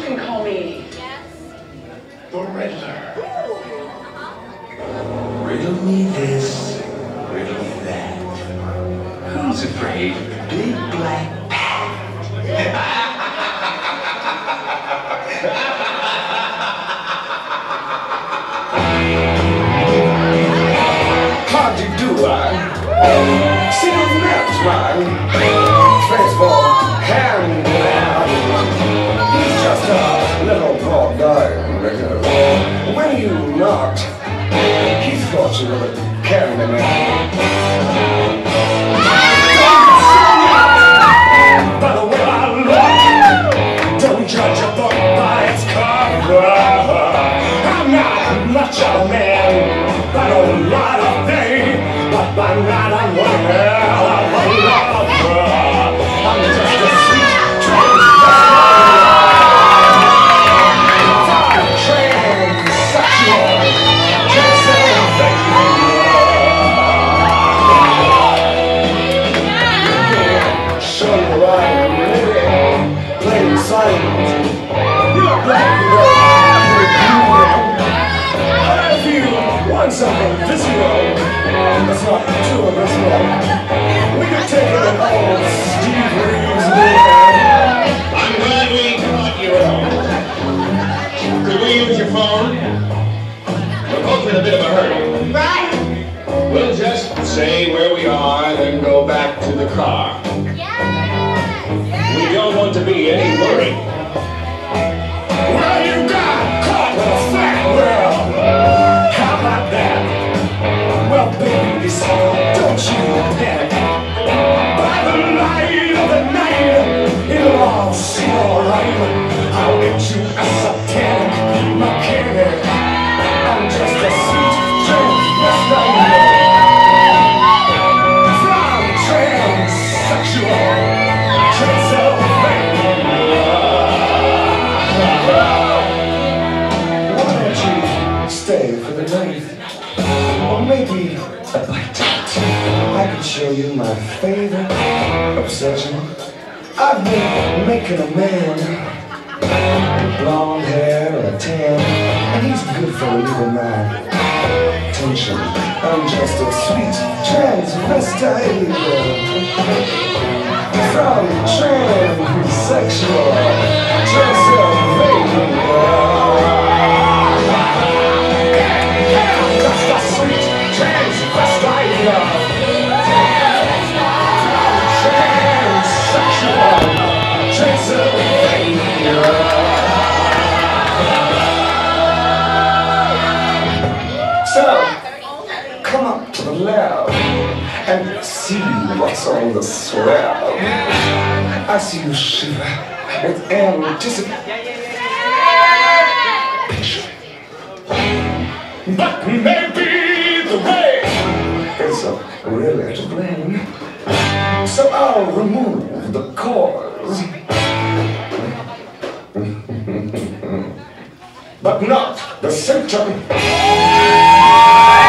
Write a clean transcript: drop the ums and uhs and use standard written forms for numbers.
can call me the Riddler. Riddle me this, riddle me that. Who's afraid of the big black How'd you do, see those maps, man? Transform, hand man. He's just a little broad guy. When you knocked, he thought you were the Candyman. By the way I look, don't judge a book by its cover. I'm not much of a man, I don't lot of things, but by night I'm one hell of a lover. I'm just a sweet transsexual, show you right, plain silent. You look like if you want something visual, that's not too original, we could take it an old Steve Reeves movie. I'm glad we caught you all. Could we use your phone? We're both in a bit of a hurry. We'll just say where we are, then go back to the car. We don't want to be any worry. Well, you got caught with a fat world. How about that? Well, baby, so don't you panic. By the light of the night, it'll all seem alright. I'll get you a satanic mechanic. I'm just a sweet transvestite from transsexual Transvestite. Why don't you stay for the night? Or maybe a bite to eat. I can show you my favorite obsession. I've been making a man with blonde hair and a tan, and he's good for relieving my tension. I'm just a sweet transvestite from transsexual Transvestite. Just a sweet transvestite transsexual Transvestite. So, come up to the lab and see what's on the swell. I see you shiver with anticipation. But maybe the rain is really to blame. So I'll remove the cause. But not the symptom.